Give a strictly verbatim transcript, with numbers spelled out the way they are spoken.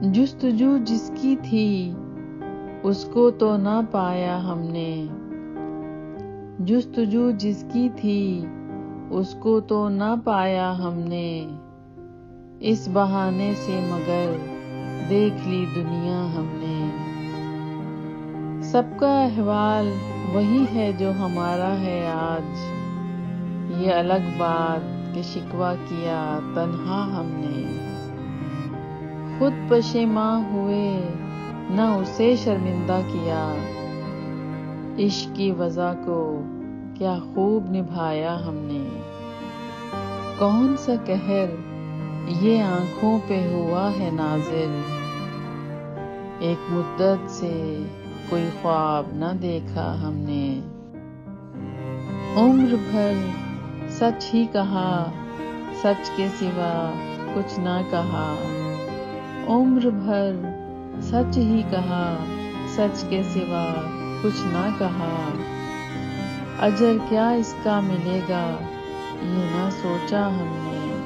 جستجو جس کی تھی اس کو تو نہ پایا ہم نے، جستجو جس کی تھی اس کو تو نہ پایا ہم نے، اس بہانے سے مگر دیکھ لی دنیا ہم نے۔ سب کا احوال وہی ہے جو ہمارا ہے آج، یہ الگ بات کہ شکوہ کیا تنہا ہم نے۔ خود پشیماں ہوئے نہ اسے شرمندہ کیا، عشق کی وضع کو کیا خوب نبھایا ہم نے۔ کون سا قہر یہ آنکھوں پہ ہوا ہے نازل، ایک مدت سے کوئی خواب نہ دیکھا ہم نے۔ عمر بھر سچ ہی کہا، سچ کے سوا کچھ نہ کہا، عمر بھر سچ ہی کہا، سچ کے سوا کچھ نہ کہا، اجر کیا اس کا ملے گا یہ نہ سوچا ہم نے۔